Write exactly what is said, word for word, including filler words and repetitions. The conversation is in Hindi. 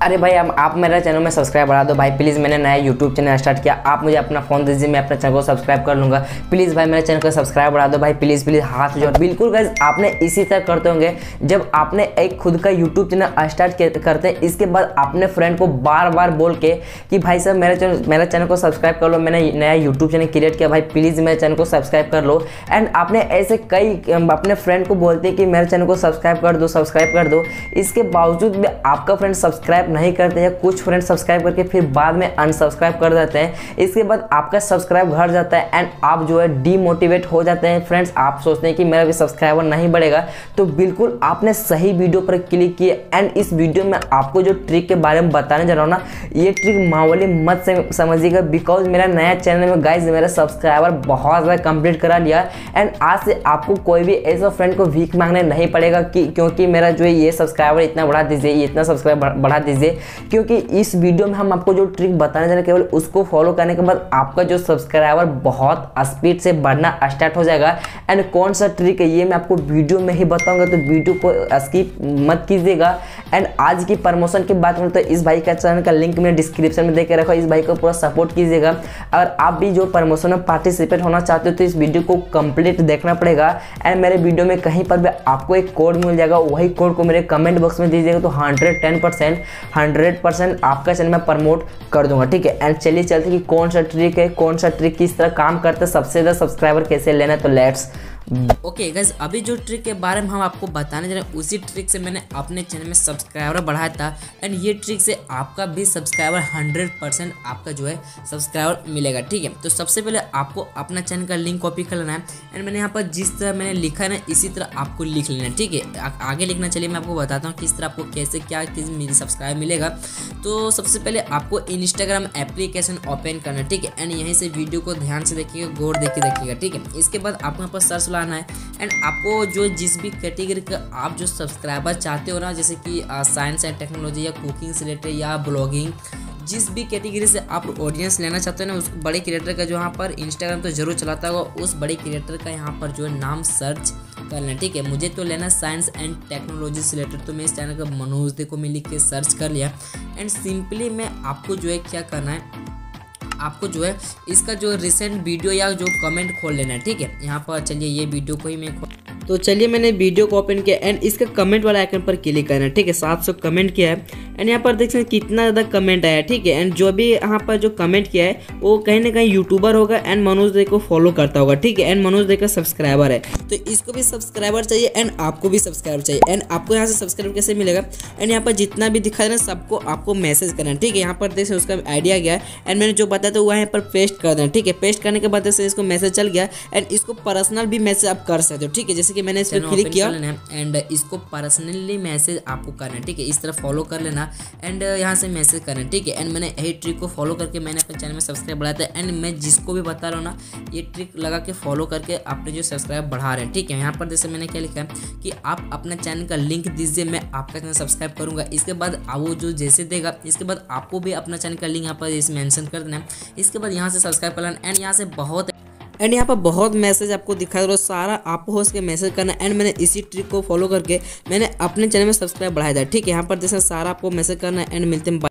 अरे भाई आप, आप मेरा चैनल में सब्सक्राइब बढ़ा दो भाई प्लीज़। मैंने नया यूट्यूब चैनल स्टार्ट किया, आप मुझे अपना फ़ोन दीजिए, मैं अपने चैनल को सब्सक्राइब कर लूँगा। प्लीज़ भाई मेरे चैनल को सब्सक्राइब बढ़ा दो भाई प्लीज़ प्लीज़, हाथ जोड़। बिल्कुल गाइस आपने इसी तरह करते होंगे जब आपने एक खुद का यूट्यूब चैनल स्टार्ट करते हैं, इसके बाद अपने फ्रेंड को बार बार बोल के कि भाई साहब मेरे चैनल मेरे चैनल को सब्सक्राइब कर लो, मैंने नया यूट्यूब चैनल क्रिएट किया, भाई प्लीज़ मेरे चैनल को सब्सक्राइब कर लो। एंड आपने ऐसे कई अपने फ्रेंड को बोलते हैं कि मेरे चैनल को सब्सक्राइब कर दो सब्सक्राइब कर दो, इसके बावजूद भी आपका फ्रेंड सब्सक्राइब नहीं करते हैं। कुछ फ्रेंड सब्सक्राइब करके फिर बाद में अनसब्सक्राइब कर देते हैं, इसके बाद आपका सब्सक्राइब घट जाता है एंड आप जो है डीमोटिवेट हो जाते हैं। फ्रेंड्स आप सोचते हैं कि मेरा भी सब्सक्राइबर नहीं बढ़ेगा, तो बिल्कुल आपने सही वीडियो पर क्लिक किया। एंड इस वीडियो में आपको जो ट्रिक के बारे में बताने जा रहा हूँ ना, ये ट्रिक मामूली मत समझिएगा, बिकॉज मेरा नया चैनल में गाइज मेरा सब्सक्राइबर बहुत ज़्यादा कंप्लीट करा लिया एंड आज से आपको कोई भी ऐसा फ्रेंड को भीख मांगने नहीं पड़ेगा कि क्योंकि मेरा जो है ये सब्सक्राइबर इतना बढ़ा दीजिए, ये इतना सब्सक्राइबर बढ़ा दीजिए। क्योंकि इस वीडियो में हम आपको जो ट्रिक बताने जा रहे हैं केवल उसको फॉलो करने के बाद आपका जो सब्सक्राइबर बहुत स्पीड से बढ़ना स्टार्ट हो जाएगा। एंड कौन सा ट्रिक है ये मैं आपको वीडियो में ही बताऊंगा, तो वीडियो को स्किप मत कीजिएगा। एंड आज की प्रमोशन की बात करें तो इस भाई का चैनल का लिंक मैंने डिस्क्रिप्शन में दे के रखा, इस भाई को पूरा सपोर्ट कीजिएगा। अगर आप भी जो प्रमोशन में पार्टिसिपेट होना चाहते हो तो इस वीडियो को कंप्लीट देखना पड़ेगा। एंड मेरे वीडियो में कहीं पर भी आपको एक कोड मिल जाएगा, वही कोड को मेरे कमेंट बॉक्स में दीजिएगा, तो hundred ten percent hundred percent आपका चैनल में प्रमोट कर दूंगा, ठीक है। एंड चलिए चलते कि कौन सा ट्रिक है, कौन सा ट्रिक किस तरह काम करता है, सबसे ज़्यादा सब्सक्राइबर कैसे लेना है, तो लेट्स ओके गाइस, अभी जो ट्रिक के बारे में हम आपको बताने जा रहे हैं उसी ट्रिक से मैंने अपने चैनल में सब्सक्राइबर बढ़ाया था। एंड ये ट्रिक से आपका भी सब्सक्राइबर हंड्रेड परसेंट आपका जो है सब्सक्राइबर मिलेगा, ठीक है। तो सबसे पहले आपको अपना चैनल का लिंक कॉपी कर लेना है एंड मैंने यहाँ पर जिस तरह मैंने लिखा है ना इसी तरह आपको लिख लेना है, ठीक है। आगे लिखना, चलिए मैं आपको बताता हूँ किस तरह आपको कैसे क्या किस सब्सक्राइब मिलेगा। तो सबसे पहले आपको इंस्टाग्राम एप्लीकेशन ओपन करना है, ठीक है। एंड यहीं से वीडियो को ध्यान से देखिएगा, गौर देख के देखिएगा, ठीक है। इसके बाद आपको यहाँ पर सर्च लाना है एंड आपको जो जिस भी कैटेगरी का आप जो सब्सक्राइबर चाहते हो ना, जैसे कि साइंस एंड टेक्नोलॉजी या कुकिंग से रिलेटेड या ब्लॉगिंग, जिस भी कैटेगरी से आप ऑडियंस लेना चाहते हो ना, उस बड़े क्रिएटर का जो यहाँ पर इंस्टाग्राम तो जरूर चलाता होगा, उस बड़े क्रिएटर का यहाँ पर जो है नाम सर्च कर लेना, ठीक है। मुझे तो लेना साइंस एंड टेक्नोलॉजी से रिलेटेड, तो मैं इस चैनल का मनोज दे को मैं लिख के सर्च कर लिया। एंड सिंपली मैं आपको जो है क्या करना है, आपको जो है इसका जो रिसेंट वीडियो या जो कमेंट खोल लेना है, ठीक है। यहाँ पर चलिए ये वीडियो को ही मैं तो चलिए मैंने वीडियो को ओपन किया एंड इसका कमेंट वाला आइकन पर क्लिक करना है, ठीक है। सात सौ कमेंट किया है एंड यहाँ पर देख सकते हैं कितना ज़्यादा कमेंट आया है, ठीक है। एंड जो भी यहाँ पर जो कमेंट किया है वो कहीं ना कहीं यूट्यूबर होगा एंड मनोज दे को फॉलो करता होगा, ठीक है। एंड मनोज दे का सब्सक्राइबर है, तो इसको भी सब्सक्राइबर चाहिए एंड आपको भी सब्सक्राइबर चाहिए। एंड आपको यहाँ से सब्सक्राइब कैसे मिलेगा, एंड यहाँ पर जितना भी दिखा है ना सबको आपको मैसेज करना है, ठीक है। यहाँ पर देख उसका आइडिया गया एंड मैंने जो बताया था वो यहाँ पर पेस्ट कर देना, ठीक है। पेस्ट करने के बाद जैसे इसको मैसेज चल गया एंड इसको पर्सनल भी मैसेज आप कर सकते हो, ठीक है। जैसे कि मैंने इसको क्लिक किया एंड इसको पर्सनली मैसेज आपको करना है, ठीक है। इस तरह फॉलो कर लेना एंड यहाँ से मैसेज करना है, ठीक है। एंड मैंने यही ट्रिक को फॉलो करके मैंने अपने चैनल में सब्सक्राइब बढ़ाया था एंड मैं जिसको भी बता रहा हूँ ना ये ट्रिक लगा के फॉलो करके अपने जो सब्सक्राइब बढ़ा रहे हैं, ठीक है। यहाँ पर जैसे मैंने क्या लिखा है कि आप अपने चैनल का लिंक दीजिए, मैं आपका चैनल सब्सक्राइब करूँगा। इसके बाद वो जो जैसे देगा इसके बाद आपको भी अपना चैनल का लिंक यहाँ पर इस मेंशन कर देना है। इसके बाद यहाँ से सब्सक्राइब कर लेना एंड यहाँ से बहुत एंड यहाँ पर बहुत मैसेज आपको दिखा दे रहा, सारा आपको हो सके मैसेज करना। एंड मैंने इसी ट्रिक को फॉलो करके मैंने अपने चैनल में सब्सक्राइब बढ़ाया था, ठीक है। यहाँ पर जैसे सारा आपको मैसेज करना एंड मिलते हैं।